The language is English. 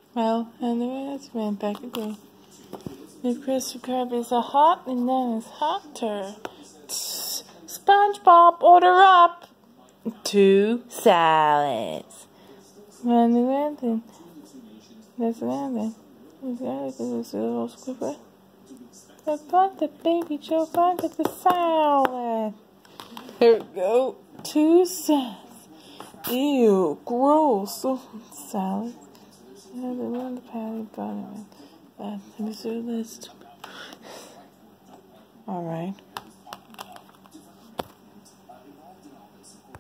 Well, anyway, that's been back again. If Krispy Kreme is a hot, and then it's hotter. SpongeBob, order up 2 salads. Then that's landing. It's a little squibber. But the baby Joe wanted the salad. Here we go. 2 salads. Ew, gross. Salad. And the one the patty butter. Let me see the list. Alright.